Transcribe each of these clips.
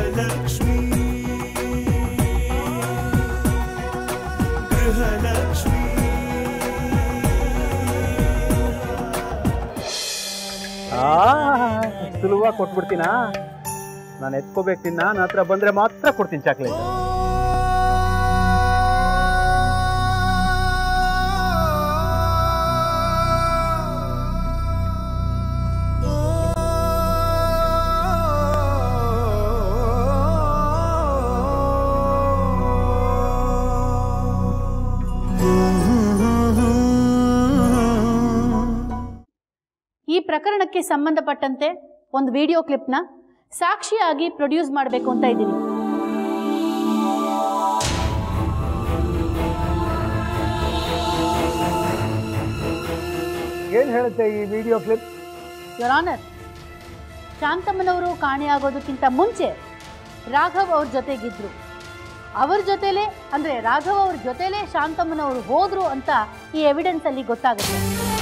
ಗೃಹಲಕ್ಷ್ಮಿ ಗೃಹಲಕ್ಷ್ಮಿ ಸುಲಭವಾಗಿ ಕೊಟ್ಬಿಡ್ತೀನಾ? ನಾನು ಎತ್ಕೋಬೇಕು ತಿನ್ನ, ನನ್ನ ಹತ್ರ ಬಂದ್ರೆ ಮಾತ್ರ ಕೊಡ್ತೀನಿ ಚಾಕ್ಲೇಟ್. ಈ ಪ್ರಕರಣಕ್ಕೆ ಸಂಬಂಧಪಟ್ಟಂತೆ ಒಂದು ವಿಡಿಯೋ ಕ್ಲಿಪ್ನ ಸಾಕ್ಷಿಯಾಗಿ ಪ್ರೊಡ್ಯೂಸ್ ಮಾಡಬೇಕು ಅಂತ ಇದ್ದೀನಿ. ಏನು ಹೇಳುತ್ತೆ ಈ ವಿಡಿಯೋ ಕ್ಲಿಪ್? ಯುವರ್ ಆನರ್, ಶಾಂತಮ್ಮನವರು ಕಾಣೆಯಾಗೋದಕ್ಕಿಂತ ಮುಂಚೆ ರಾಘವ್ ಅವ್ರ ಜೊತೆಗಿದ್ರು. ಅವ್ರ ಜೊತೆಲೇ ಅಂದರೆ ರಾಘವ್ ಅವ್ರ ಜೊತೆಲೇ ಶಾಂತಮ್ಮನವರು ಹೋದ್ರು ಅಂತ ಈ ಎವಿಡೆನ್ಸಲ್ಲಿ ಗೊತ್ತಾಗುತ್ತೆ.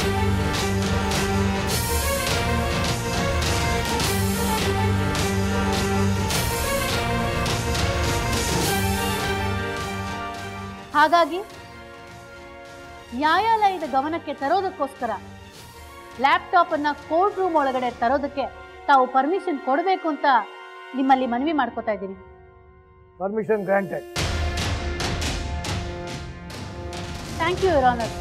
ಹಾಗಾಗಿ ನ್ಯಾಯಾಲಯದ ಗಮನಕ್ಕೆ ತರೋದಕ್ಕೋಸ್ಕರ ಲ್ಯಾಪ್ಟಾಪ್ ಅನ್ನ ಕೋರ್ಟ್ ರೂಮ್ ಒಳಗಡೆ ತರೋದಕ್ಕೆ ತಾವು ಪರ್ಮಿಷನ್ ಕೊಡಬೇಕು ಅಂತ ನಿಮ್ಮಲ್ಲಿ ಮನವಿ ಮಾಡ್ಕೋತಾ ಇದ್ದೀನಿ. Permission granted. Thank you your honour.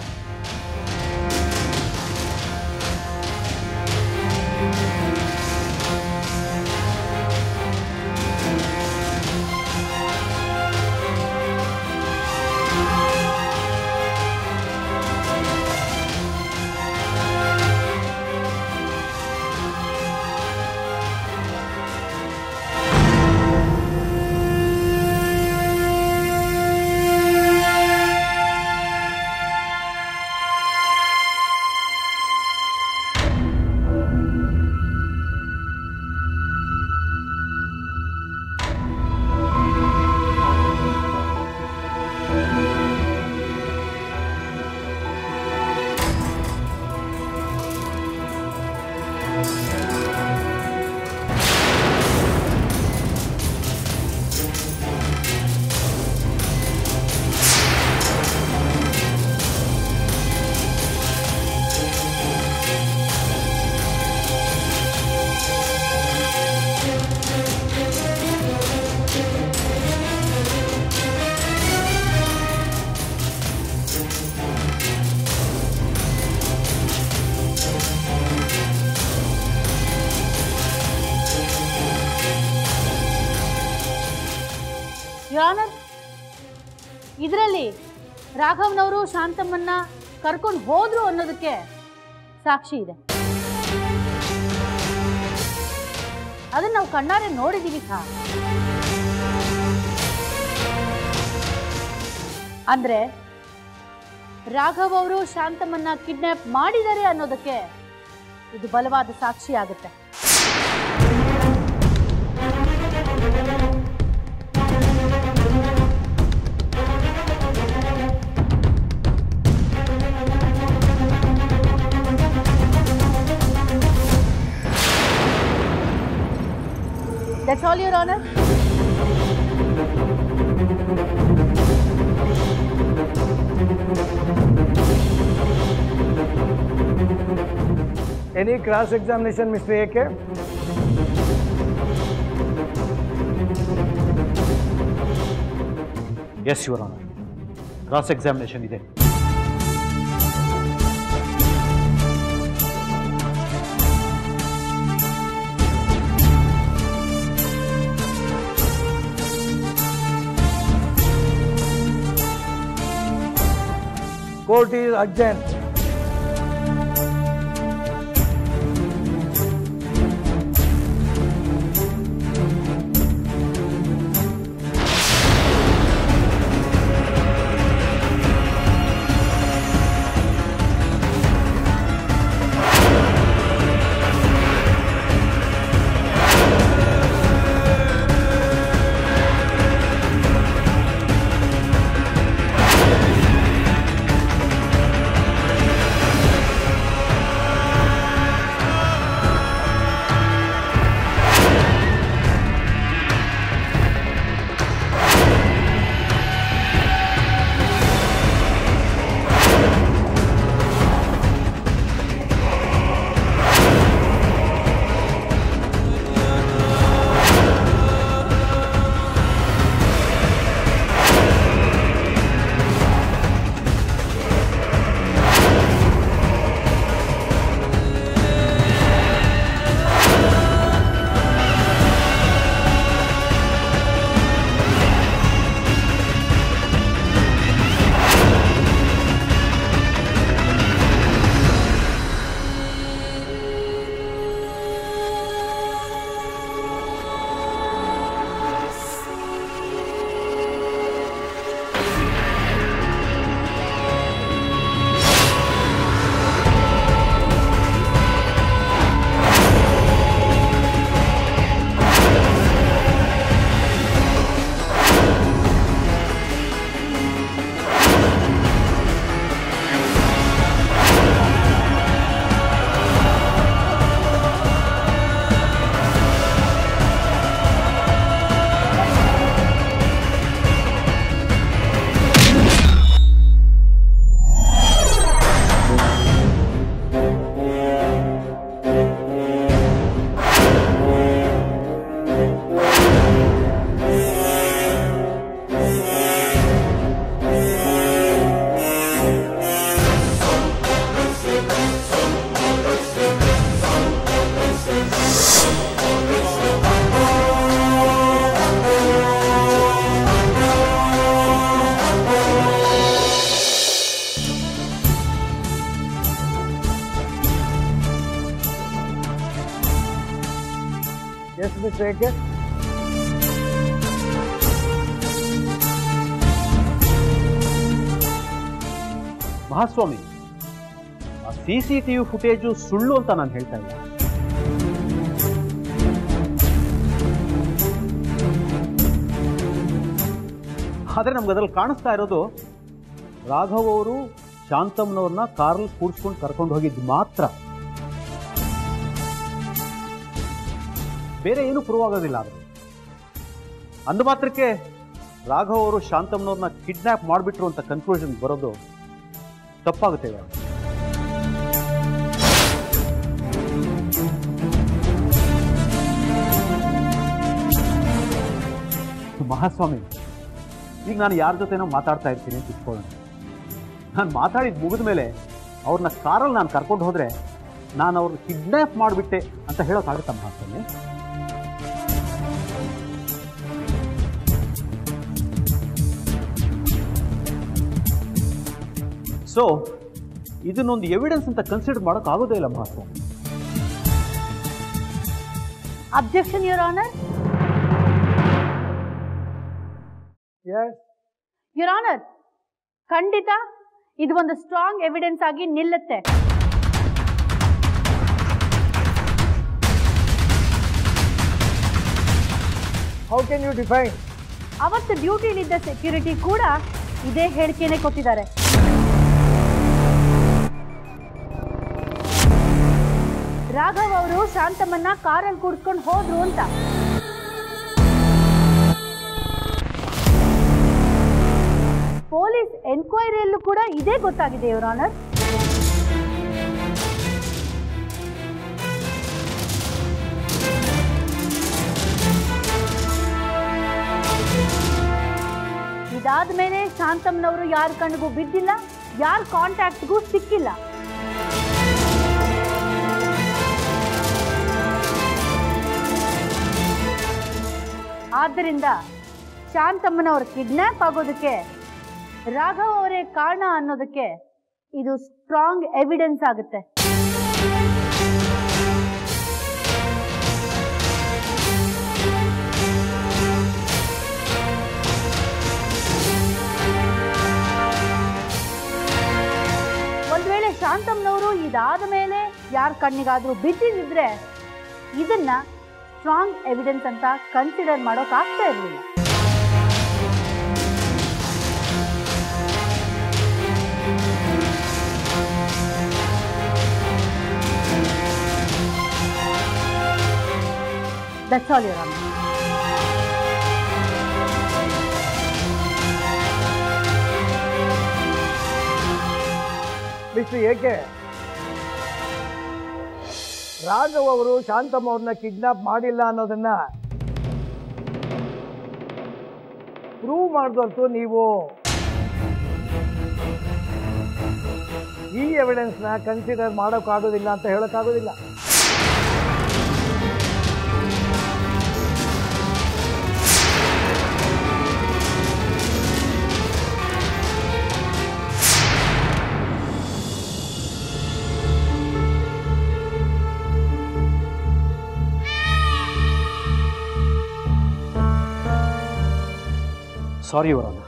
Your honour, ಇದರಲ್ಲಿ ರಾಘವ್ನವರು ಶಾಂತಮ್ಮನ್ನ ಕರ್ಕೊಂಡು ಹೋದ್ರು ಅನ್ನೋದಕ್ಕೆ ಸಾಕ್ಷಿ ಇದೆ. ಅದನ್ನ ನಾವು ಕಣ್ಣಾರೆ ನೋಡಿದೀವಿ ಸಹ. ಅಂದ್ರೆ ರಾಘವ್ ಅವರು ಶಾಂತಮ್ಮನ್ನ ಕಿಡ್ನಾಪ್ ಮಾಡಿದ್ದಾರೆ ಅನ್ನೋದಕ್ಕೆ ಇದು ಬಲವಾದ ಸಾಕ್ಷಿ ಆಗುತ್ತೆ. That's all, Your Honor. Any cross-examination, Mr. A.K.? Yes, Your Honor. Cross-examination ಇದೆ. Court is adjourned. ಮಿಸ್ಟರ್ ಏಕೆ? ಮಹಾಸ್ವಾಮಿ, ಆ CCTV ಫುಟೇಜು ಸುಳ್ಳು ಅಂತ ನಾನು ಹೇಳ್ತಾ ಇಲ್ಲ. ಆದರೆ ನಮ್ಗೆ ಅದ್ರಲ್ಲಿ ಕಾಣಿಸ್ತಾ ಇರೋದು ರಾಘವ್ ಅವರು ಶಾಂತಮ್ಮನವ್ರನ್ನ ಕಾರಲ್ಲಿ ಕೂಡಿಸ್ಕೊಂಡು ಕರ್ಕೊಂಡು ಹೋಗಿದ್ದು ಮಾತ್ರ. ಬೇರೆ ಏನು ಪ್ರೂವ್ ಆಗೋದಿಲ್ಲ. ಆದರೆ ಅಂದು ಮಾತ್ರಕ್ಕೆ ರಾಘವ್ ಅವರು ಶಾಂತಮ್ಮನವ್ರನ್ನ ಕಿಡ್ನ್ಯಾಪ್ ಮಾಡಿಬಿಟ್ರು ಅಂತ ಕನ್ಕ್ಲೂಷನ್ ಬರೋದು ತಪ್ಪಾಗುತ್ತೆ. ಮಹಾಸ್ವಾಮಿ, ಈಗ ನಾನು ಯಾರ ಜೊತೆನೋ ಮಾತಾಡ್ತಾ ಇರ್ತೀನಿ ಅಂತ ಇಟ್ಕೊಳ್ಳೋಣ. ನಾನು ಮಾತಾಡಿದ ಮುಗಿದ ಮೇಲೆ ಅವ್ರನ್ನ ಕಾರಲ್ಲಿ ನಾನು ಕರ್ಕೊಂಡು ಹೋದರೆ ನಾನು ಅವ್ರನ್ನ ಕಿಡ್ನ್ಯಾಪ್ ಮಾಡಿಬಿಟ್ಟೆ ಅಂತ ಹೇಳೋಕ್ಕಾಗುತ್ತಾ ಮಹಾಸ್ವಾಮಿ? ಸೊ ಇದನ್ನೊಂದು ಎವಿಡೆನ್ಸ್ ಅಂತ ಕನ್ಸಿಡರ್ ಮಾಡೋಕ್ಕಾಗೋದೇ ಇಲ್ಲ ಮಹಾಸ್ವಾಮಿ. Objection your honour. Your honour, ಖಂಡಿತ ಇದು ಒಂದು ಸ್ಟ್ರಾಂಗ್ ಎವಿಡೆನ್ಸ್ ಆಗಿ ನಿಲ್ಲುತ್ತೆ. How can you define? ಅವತ್ತು ಡ್ಯೂಟಿಲಿದ್ದ ಸೆಕ್ಯೂರಿಟಿ ಕೂಡ ಇದೇ ಹೇಳಿಕೆನೆ ಕೊಟ್ಟಿದ್ದಾರೆ. ರಾಘವ್ ಅವರು ಶಾಂತಮ್ಮನ್ನ ಕಾರಲ್ಲಿ ಕೂಡಿಸ್ಕೊಂಡು ಹೋದ್ರು ಅಂತ. ಪೊಲೀಸ್ ಎನ್ಕ್ವೈರಿಯಲ್ಲೂ ಕೂಡ ಇದೇ ಗೊತ್ತಾಗಿದೆ ಯುವರ್ ಆನರ್. ಇದಾದ್ಮೇಲೆ ಶಾಂತಮ್ಮನವರು ಯಾರ ಕಣ್ಣಿಗೂ ಬಿದ್ದಿಲ್ಲ, ಯಾರ ಕಾಂಟ್ಯಾಕ್ಟ್ಗೂ ಸಿಕ್ಕಿಲ್ಲ. ಆದ್ದರಿಂದ ಶಾಂತಮ್ಮನವ್ರ ಕಿಡ್ನ್ಯಾಪ್ ಆಗೋದಕ್ಕೆ ರಾಘವ್ ಅವರೇ ಕಾರಣ ಅನ್ನೋದಕ್ಕೆ ಇದು ಸ್ಟ್ರಾಂಗ್ ಎವಿಡೆನ್ಸ್ ಆಗುತ್ತೆ. ಒಂದ್ ವೇಳೆ ಶಾಂತಮ್ಮನವರು ಇದಾದ ಮೇಲೆ ಯಾರ ಕಣ್ಣಿಗಾದ್ರೂ ಬಿದ್ದಿದ್ರೆ ಇದನ್ನ ಸ್ಟ್ರಾಂಗ್ ಎವಿಡೆನ್ಸ್ ಅಂತ ಕನ್ಸಿಡರ್ ಮಾಡೋಕ್ಕಾಗ್ತಾ ಇರಲಿಲ್ಲ. That's all, Your Honor. Mister ಏಕೆ, ರಾಘವ್ ಅವರು ಶಾಂತಮ್ಮ ಅವ್ರನ್ನ ಕಿಡ್ನಾಪ್ ಮಾಡಿಲ್ಲ ಅನ್ನೋದನ್ನ ಪ್ರೂವ್ ಮಾಡಿದೊರ್ತು ನೀವು ಈ ಎವಿಡೆನ್ಸ್ನ ಕನ್ಸಿಡರ್ ಮಾಡೋಕ್ಕಾಗೋದಿಲ್ಲ ಅಂತ ಹೇಳೋಕ್ಕಾಗೋದಿಲ್ಲ. Sorry your honour.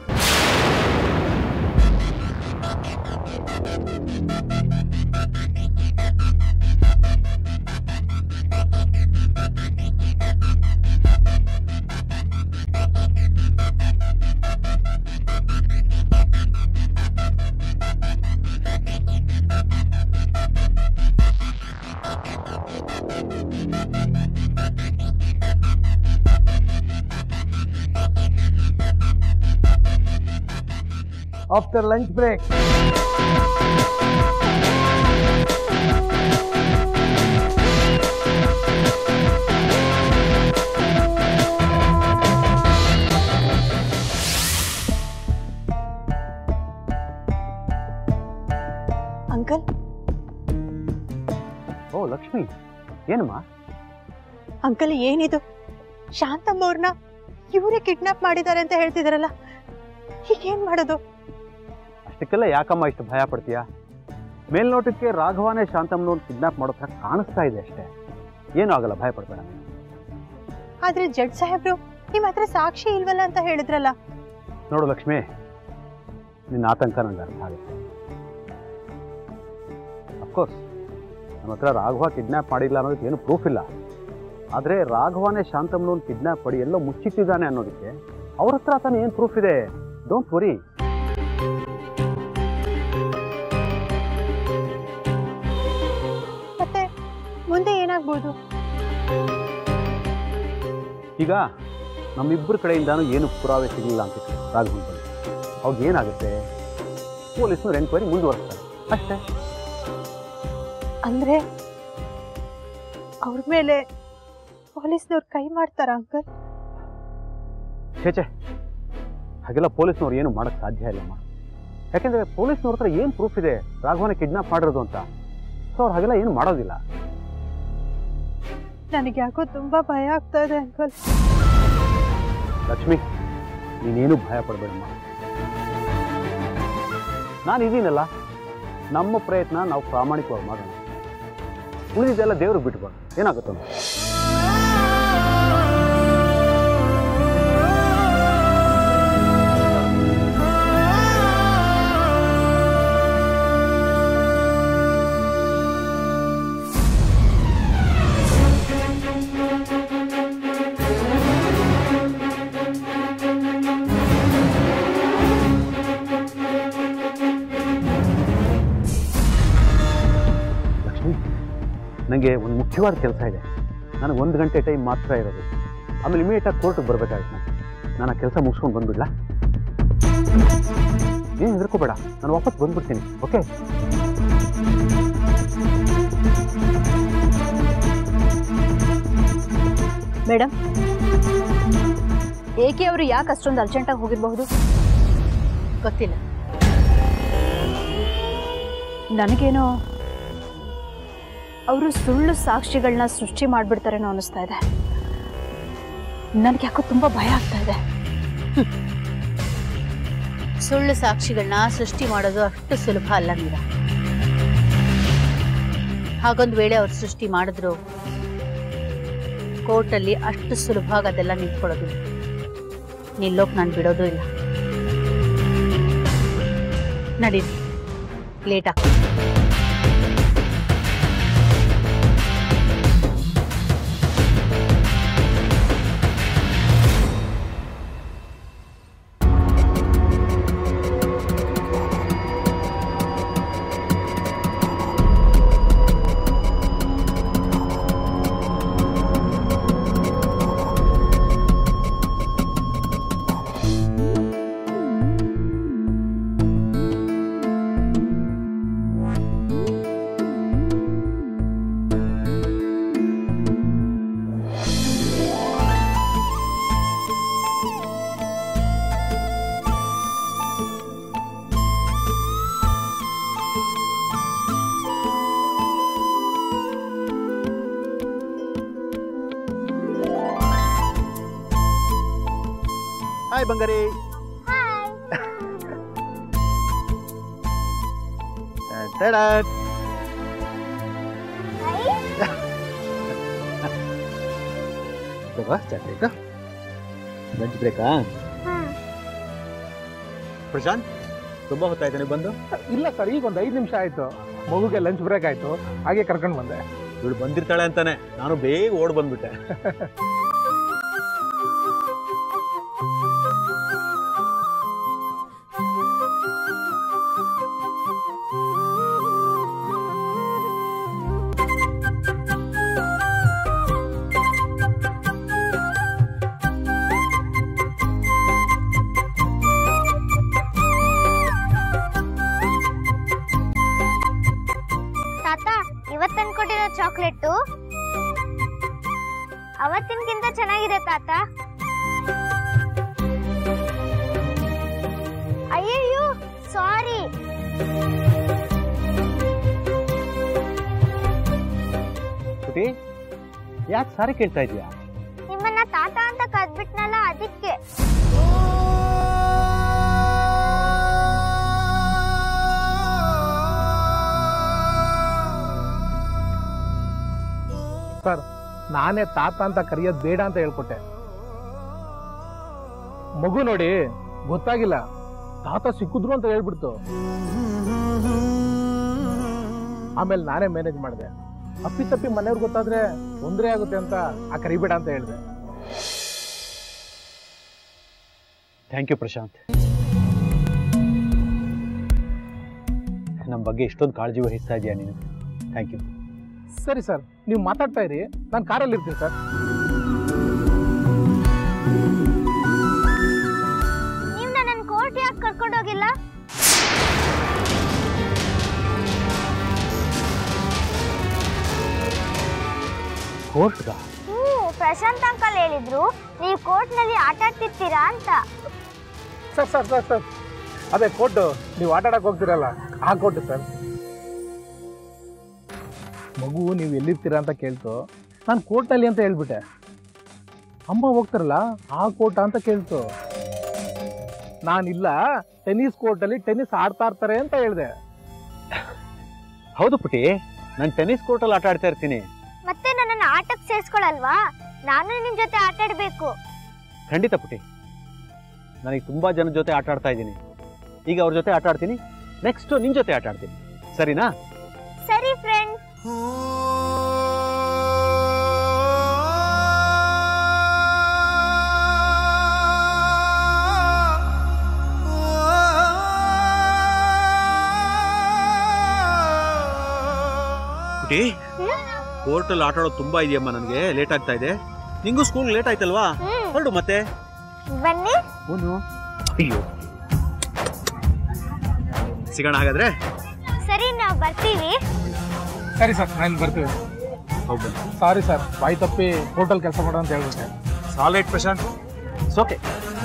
After lunch break. Uncle. ಓ ಲಕ್ಷ್ಮಿ, ಏನಮ್ಮ? ಅಂಕಲ್ ಏನಿದು? ಶಾಂತಮ್ಮ ಅವ್ರನ್ನ ಇವರೇ ಕಿಡ್ನಾಪ್ ಮಾಡಿದ್ದಾರೆ ಅಂತ ಹೇಳ್ತಿದಾರಲ್ಲ, ಹೀಗೇನ್ ಮಾಡೋದು? ಅಷ್ಟಕ್ಕೆಲ್ಲ ಯಾಕಮ್ಮ ಇಷ್ಟು ಭಯ ಪಡ್ತೀಯಾ? ಮೇಲ್ನೋಟಕ್ಕೆ ರಾಘವನೇ ಶಾಂತಮ್ಮನವ್ರನ್ನ ಕಿಡ್ನಾಪ್ ಮಾಡೋ ಥರ ಕಾಣಿಸ್ತಾ ಇದೆ ಅಷ್ಟೇ. ಏನೂ ಆಗಲ್ಲ, ಭಯ ಪಡ್ಬೇಡ. ಆದ್ರೆ ಜಡ್ ಸಾಹೇಬ್ರು ನಿಮ್ಮ ಹತ್ರ ಸಾಕ್ಷಿ ಇಲ್ವಲ್ಲ ಅಂತ ಹೇಳಿದ್ರಲ್ಲ. ನೋಡು ಲಕ್ಷ್ಮಿ, ನಿನ್ನ ಆತಂಕ ನನಗೆ ಅರ್ಥ ಆಗುತ್ತೆ. ಅಫ್ಕೋರ್ಸ್ ನಮ್ಮ ಹತ್ರ ರಾಘವ ಕಿಡ್ನ್ಯಾಪ್ ಮಾಡಿಲ್ಲ ಅನ್ನೋದಕ್ಕೆ ಏನು ಪ್ರೂಫ್ ಇಲ್ಲ. ಆದರೆ ರಾಘವನೇ ಶಾಂತಮ್ಮನವ್ನು ಕಿಡ್ನ್ಯಾಪ್ ಮಾಡಿ ಎಲ್ಲೋ ಮುಚ್ಚಿಟ್ಟಿದ್ದಾನೆ ಅನ್ನೋದಕ್ಕೆ ಅವ್ರ ಹತ್ರ ತಾನೇ ಏನು ಪ್ರೂಫ್ ಇದೆ. Don't worry. ಮತ್ತೆ ಮುಂದೆ ಏನಾಗ್ಬೋದು? ಈಗ ನಮ್ಮಿಬ್ಬರ ಕಡೆಯಿಂದಾನು ಏನು ಪುರಾವೆ ಸಿಗಲಿಲ್ಲ ಅಂತ ರಾಘವನ್ ಬಂದು ಅವಾಗ ಏನಾಗುತ್ತೆ, ಪೊಲೀಸ್ನವ್ರು ಎನ್ಕ್ವೈರಿ ಮುಂದುವರಿಸ್ತಾರೆ ಅಷ್ಟೇ. ಅಂದ್ರೆ ಅವ್ರ ಮೇಲೆ ಪೊಲೀಸ್ನವ್ರು ಕೈ ಮಾಡ್ತಾರ ಅಂಕಲ್? ಛೇಚೆ, ಹಾಗೆಲ್ಲ ಪೊಲೀಸ್ನವ್ರು ಏನು ಮಾಡೋಕ್ಕೆ ಸಾಧ್ಯ ಇಲ್ಲಮ್ಮ. ಯಾಕೆಂದರೆ ಪೊಲೀಸ್ನವ್ರ ಹತ್ರ ಏನು ಪ್ರೂಫ್ ಇದೆ ರಾಘವನ ಕಿಡ್ನಾಪ್ ಮಾಡಿರೋದು ಅಂತ. ಸೊ ಅವ್ರು ಹಾಗೆಲ್ಲ ಏನು ಮಾಡೋದಿಲ್ಲ. ನನಗೆ ಯಾಕೋ ತುಂಬಾ ಭಯ ಆಗ್ತಾ ಇದೆ ಅಂಕಲ್. ಲಕ್ಷ್ಮಿ, ನೀನೇನು ಭಯ ಪಡಬೇಡಮ್ಮ. ನಾನಿದ್ದೀನಲ್ಲ, ನಮ್ಮ ಪ್ರಯತ್ನ ನಾವು ಪ್ರಾಮಾಣಿಕವಾಗಿ ಮಾಡೋಣ. ಉಳಿದಿದ್ದೆಲ್ಲ ದೇವ್ರಿಗೆ ಬಿಟ್ಬಾರ್ದು, ಏನಾಗುತ್ತಂತ. ನನಗೆ ಒಂದು ಮುಖ್ಯವಾದ ಕೆಲಸ ಇದೆ. ನನಗೆ 1 ಗಂಟೆ ಟೈಮ್ ಮಾತ್ರ ಇರೋದು. ಆಮೇಲೆ ಇಮಿಡಿಯೇಟಾಗಿ ಕೋರ್ಟಿಗೆ ಬರಬೇಕಾಗುತ್ತೆ. ನಾನು ಆ ಕೆಲಸ ಮುಗಿಸ್ಕೊಂಡು ಬಂದ್ಬಿಡ್ಲಾ? ಏನು ಹೆದರ್ಕೋಬೇಡ, ನಾನು ವಾಪಸ್ ಬಂದ್ಬಿಡ್ತೀನಿ. ಓಕೆ? ಮೇಡಮ್, ಏಕೆ ಅವರು ಯಾಕೆ ಅಷ್ಟೊಂದು ಅರ್ಜೆಂಟಾಗಿ ಹೋಗಿರಬಹುದು? ಗೊತ್ತಿಲ್ಲ. ನನಗೇನೋ ಅವರು ಸುಳ್ಳು ಸಾಕ್ಷಿಗಳನ್ನ ಸೃಷ್ಟಿ ಮಾಡಿಬಿಡ್ತಾರೇನೋ ಅನ್ನಿಸ್ತಾ ಇದೆ. ನನಗೆ ಯಾಕೋ ತುಂಬ ಭಯ ಆಗ್ತಾ ಇದೆ. ಸುಳ್ಳು ಸಾಕ್ಷಿಗಳನ್ನ ಸೃಷ್ಟಿ ಮಾಡೋದು ಅಷ್ಟು ಸುಲಭ ಅಲ್ಲ ಮೀರಾ. ಹಾಗೊಂದು ವೇಳೆ ಅವ್ರು ಸೃಷ್ಟಿ ಮಾಡಿದ್ರು ಕೋರ್ಟಲ್ಲಿ ಅಷ್ಟು ಸುಲಭವಾಗಿ ಅದೆಲ್ಲ ನಿಂತ್ಕೊಳ್ಳೋದು. ನಿಲ್ಲೋಕ್ ನಾನು ಬಿಡೋದು ಇಲ್ಲ. ನಡೀರಿ, ಲೇಟ್ ಆಗ್ತದೆ. ಹಾಯ್ ಬಂಗಾರಿ. ಲಂಚ್ ಬ್ರೇಕಾ? ಪ್ರಶಾಂತ್, ತುಂಬಾ ಹೊತ್ತಾಯ್ತು ನೀವು ಬಂದು? ಇಲ್ಲ ಸರ್, ಈಗ ಒಂದು 5 ನಿಮಿಷ ಆಯ್ತು. ಮಗುಗೆ ಲಂಚ್ ಬ್ರೇಕ್ ಆಯ್ತು, ಹಾಗೆ ಕರ್ಕೊಂಡು ಬಂದೆ. ಇವಳು ಬಂದಿರ್ತಾಳೆ ಅಂತಾನೆ ನಾನು ಬೇಗ ಓಡ್ ಬಂದ್ಬಿಟ್ಟೆ. ಇವತ್ತನ್ ಕೊಟ್ಟಿರೋ ಚಾಕ್ಲೇಟು ಅವತ್ತಿನಕ್ಕಿಂತ ಚೆನ್ನಾಗಿದೆ ತಾತ. ಅಯ್ಯಯ್ಯೋ ಸಾರಿ. ಯಾಕೆ ಸಾರಿ ಕೇಳ್ತಾ ಇದೀಯಾ? ನಿಮ್ಮನ್ನ ತಾತ ಅಂತ ಕದ್ಬಿಟ್ನಲ್ಲ ಅದಕ್ಕೆ. ಸರ್, ನಾನೇ ತಾತ ಅಂತ ಕರೆಯೋದು ಬೇಡ ಅಂತ ಹೇಳ್ಕೊಟ್ಟೆ. ಮಗು ನೋಡಿ ಗೊತ್ತಾಗಿಲ್ಲ, ತಾತ ಸಿಕ್ಕಿದ್ರು ಅಂತ ಹೇಳ್ಬಿಡ್ತು. ಆಮೇಲೆ ನಾನೇ ಮ್ಯಾನೇಜ್ ಮಾಡಿದೆ. ಅಪ್ಪಿತಪ್ಪಿ ಮನೆಯವ್ರಿಗೆ ಗೊತ್ತಾದ್ರೆ ತೊಂದರೆ ಆಗುತ್ತೆ ಅಂತ ಆ ಕರಿಬೇಡ ಅಂತ ಹೇಳಿದೆ. Thank you Prashanth. ನಮ್ಮ ಬಗ್ಗೆ ಇಷ್ಟೊಂದು ಕಾಳಜಿ ವಹಿಸ್ತಾ ಇದೆಯಾ ನೀನು. Thank you. ಸರಿ ಸರ್, ನೀವು ಮಾತಾಡ್ತಾ ಇರಿ, ನಾನು ಕಾರಲ್ಲಿ ಇರ್ತೀನಿ ಸರ್. ನೀವು ನನ್ನ ಕೋರ್ಟ್ ಯಾಕೆ ಕರ್ಕೊಂಡೋಗಿಲ್ಲ? ಕೋರ್ಟ್ಗ? ಪ್ರಶಾಂತ್ ಅಂಕಲ್ ಹೇಳಿದ್ರು ನೀವು ಕೋರ್ಟ್ ನಲ್ಲಿ ಆಟ ಆಡ್ತಿರ್ತೀರಾ ಅಂತ. ಸರ್ ಸರ್ ಸರ್ ಸರ್ ಅದೇ ಕೋರ್ಟು, ನೀವು ಆಟ ಆಡಕ್ಕೆ ಹೋಗ್ತೀರಲ್ಲ ಆ ಕೋರ್ಟು ಸರ್. ಮಗು ನೀವು ಎಲ್ಲಿರ್ತೀರಾ ಅಂತ ಕೇಳ್ತು, ನಾನು ಕೋರ್ಟ್ನಲ್ಲಿ ಅಂತ ಹೇಳ್ಬಿಟ್ಟೆ. ಅಮ್ಮ ಹೋಗ್ತಾರಲ್ಲ ಆ ಕೋರ್ಟ ಅಂತ ಕೇಳ್ತು. ನಾನಿಲ್ಲ, ಟೆನ್ನಿಸ್ ಕೋರ್ಟಲ್ಲಿ ಟೆನ್ನಿಸ್ ಆಡ್ತಾ ಇರ್ತಾರೆ ಅಂತ ಹೇಳಿದೆ. ಹೌದು ಪುಟಿ, ನಾನು ಟೆನ್ನಿಸ್ ಕೋರ್ಟಲ್ಲಿ ಆಟ ಆಡ್ತಾ ಇರ್ತೀನಿ. ಮತ್ತೆ ನನ್ನನ್ನು ಆಟಕ್ಕೆ ಸೇರಿಸ್ಕೊಳ್ಳಲ್ವಾ? ನಾನು ನಿಮ್ ಜೊತೆ ಆಟ ಆಡ್ಬೇಕು. ಖಂಡಿತ ಪುಟಿ, ನನಗೆ ತುಂಬಾ ಜನದ ಜೊತೆ ಆಟ ಆಡ್ತಾ ಇದ್ದೀನಿ. ಈಗ ಅವ್ರ ಜೊತೆ ಆಟ ಆಡ್ತೀನಿ, ನೆಕ್ಸ್ಟ್ ನಿನ್ ಜೊತೆ ಆಟ ಆಡ್ತೀನಿ. ಸರಿನಾ? ಸರಿ ಫ್ರೆಂಡ್. ಪುಟಿ, ಕೋರ್ಟಲ್ಲಿ ಆಟ ಆಡೋದು ತುಂಬಾ ಇದೆಯಮ್ಮ, ನನಗೆ ಲೇಟ್ ಆಗ್ತಾ ಇದೆ. ನಿಂಗೂ ಸ್ಕೂಲ್ ಲೇಟ್ ಆಯ್ತಲ್ವಾ? ಹೊರಡು ಮತ್ತೆ. ಬನ್ನಿ. ಅಯ್ಯೋ, ಸಿಗೋಣ ಹಾಗಾದ್ರೆ. ಸರಿ, ನಾವು ಬರ್ತೀವಿ. ಸರಿ ಸರ್, ನಾನು ಬರ್ತೀವಿ. ಹೌದು. ಸಾರಿ ಸರ್, ಬಾಯಿ ತಪ್ಪಿ ಹೋಟೆಲ್ ಕೆಲಸ ಮಾಡೋ ಅಂತ ಹೇಳ್ಬಿಟ್ಟೆ. ಸಾಲೇಟ್ Prashanth, it's okay.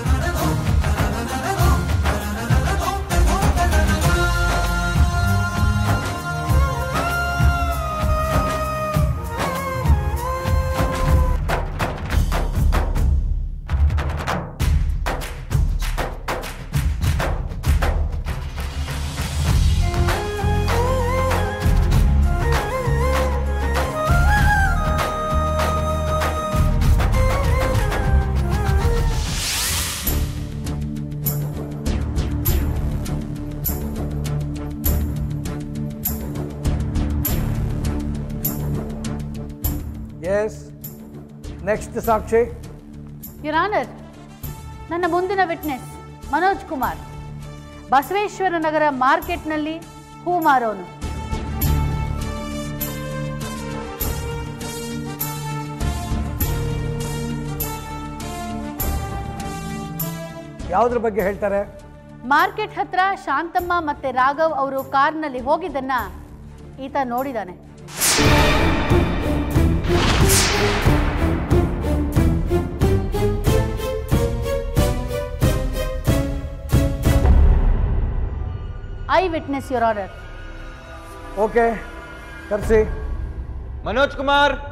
Yes, next ಸಾಕ್ಷಿ. ಯುವರ್ ಆನರ್, ನನ್ನ ಮುಂದಿನ ವಿಟ್ನೆಸ್ ಮನೋಜ್ ಕುಮಾರ್, ಬಸವೇಶ್ವರ ನಗರ ಮಾರ್ಕೆಟ್ನಲ್ಲಿ ಹೂ ಮಾರೋನು. ಯಾವುದ್ರ ಬಗ್ಗೆ ಹೇಳ್ತಾರೆ? ಮಾರ್ಕೆಟ್ ಹತ್ರ ಶಾಂತಮ್ಮ ಮತ್ತೆ ರಾಘವ್ ಅವರು ಕಾರ್ನಲ್ಲಿ ಹೋಗಿದ್ದನ್ನ ಈತ ನೋಡಿದಾನೆ. I witness your honour. Okay, ಕರೆಸಿ. ಮನೋಜ್ ಕುಮಾರ್.